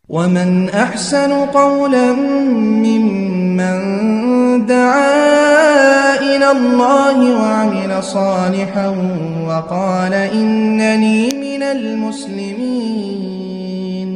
ومن أحسن قولا ممن دعا إلى الله وعمل صالحا وقال إنني من المسلمين।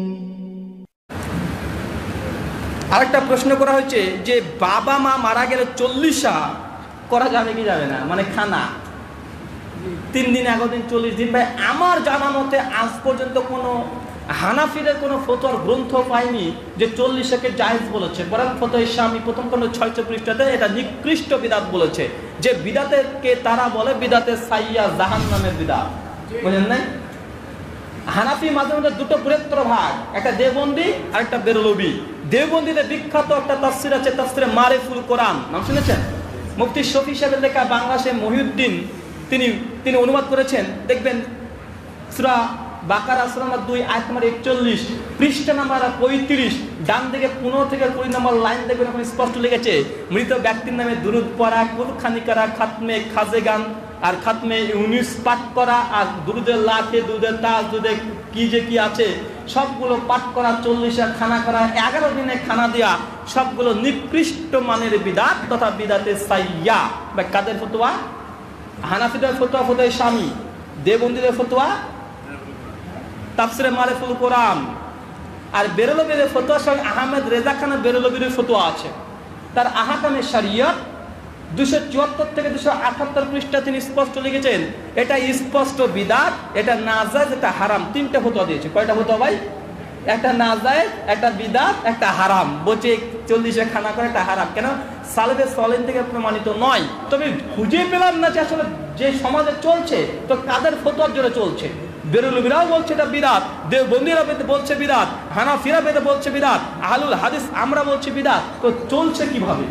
আরেকটা প্রশ্ন করা হয়েছে যে বাবা মা মারা গেলে 40 করা যাবে কি যাবে না, মানে খানা 3 দিন 11 দিন 40 দিন। ভাই আমার জানা মতে আজ পর্যন্ত কোনো হানাফিদের কোনো ফতোয়ার গ্রন্থ পাইনি যে 40কে জায়েজ বলেছে। বরং ফতোয়া ইসলামী প্রথম খণ্ড 600 পৃষ্ঠাতে এটা নিকৃষ্ট বিদাত বলেছে, যে বিদাতেরকে তারা বলে বিদাতে সাইয়া জাহান্নামের বিদাত। বুঝলেন না? হানাফি মাঝে মধ্যে দুটো বৃহত্তর ভাগ, একটা দেওবন্দি আর একটা বেরলভী। দেওবন্দিতে বিখ্যাত একটা তাফসির আছে, তাফসিরে মারিফুল কোরআন, নাম শুনেছেন? মুফতি শফি সাহেবের লেখা, বাংলাদেশে মহিউদ্দিন তিনি অনুবাদ করেছেন। দেখবেন সূরা বাকারা সূরা নম্বর 2 আয়াত নম্বর 41, পৃষ্ঠা নম্বর 35, ডান দিকে 15 থেকে 20 নম্বর লাইন দেখবেন, ওখানে স্পষ্ট লিখেছে মৃত ব্যক্তির নামে দুরূদ পড়া, কুরখানি করা, খাতমে খাজেগান আর খাতমে ইউনিস পাঠ করা, আর দুরুদের লাখে, দুরুদের তাজ, দুরুদের কি আছে সবগুলো পাঠ করা, 40 খানা করা, 11 দিনে খানা দেওয়া, সবগুলো নিকৃষ্ট মানের বিদাত তথা বিদাতে সাইয়া। বা কাদের ফতোয়া? হানাফিদের ফতোয়া ফতোয়া ইসলামী, দেওবন্দীদের ফতোয়া তাফসিরে মারিফুল কোরআন, আর বেরলভীর ফতোয়া সঙ্গে আহমেদ রেজা খানের বেরলভীর ফতোয়া আছে। তার আহকামে শরিয়ত 274 থেকে 278 পৃষ্ঠা তিনি স্পষ্ট লিখেছেন এটা স্পষ্ট বিদাত, এটা নাজায়েজ, এটা হারাম। 3টে ফতোয়া দিয়েছে। কয়টা ফতোয়া ভাই? একটা নাজায়েজ, একটা বিদাত, একটা হারাম। বলছে 40 খানা করে একটা হারাম। কেন? সালেফে সালেহ থেকে প্রমাণিত নয়। তবে খুঁজে পেলাম না যে আসলে যে সমাজে চলছে তো কাদের ফতোয়ার জন্য চলছে। বেরলভীরাও বলছে এটা বিদাত, দেওবন্দীরা বলছে বিদাত, হানাফিরা বলছে বিদাত, আহলুল হাদিস আমরা বলছি বিদাত। তো চলছে কিভাবে?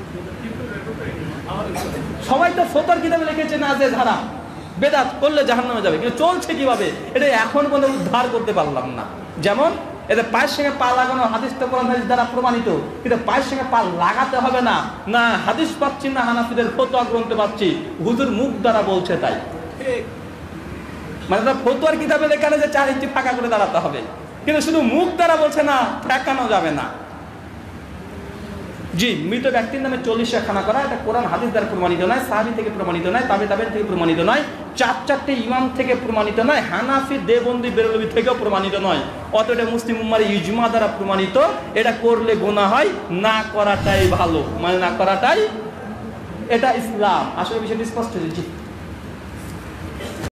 সবাই তো ফতোয়ার কিতাবে লিখেছে নাজায়েজ হারাম, বেদাত করলে জাহান্নামে যাবে, কিন্তু চলছে কিভাবে এটা এখন পর্যন্ত উদ্ধার করতে পারলাম না। যেমন এদের পায়ের সঙ্গে পা লাগানো হাদিস তো কোরআন হাদিস দ্বারা প্রমাণিত, কিন্তু পায়ের সঙ্গে পা লাগাতে হবে না, না হাদিস পাচ্ছি না হানাফিদের ফতোয়া গ্রন্থ পাচ্ছি, হুজুর মুখ দ্বারা বলছে তাই। মানে ফতোয়ার কিতাবে লেখা যে 4 ইঞ্চি ফাঁকা করে দাঁড়াতে হবে, কিন্তু শুধু মুখ দ্বারা বলছে না, ঠেকানো যাবে না। জি, মৃত ব্যক্তির নামে 40 খানা করা এটা কোরআন হাদিস দ্বারা প্রমাণিত নয়, সাহাবী থেকে প্রমাণিত নয়, তাবেঈন থেকে প্রমাণিত নয়, 4 ইমাম থেকে প্রমাণিত নয়, হানাফি, দেওবন্দি, বেরলভী থেকেও প্রমাণিত নয়। অতএব এটা মুসলিম উম্মাহর ইজমা দ্বারা প্রমাণিত। এটা করলে গুনাহ হয়, না করাটাই ভালো, মানে না করাটাই এটা ইসলাম। আসলে বিষয়টি স্পষ্ট হয়েছে।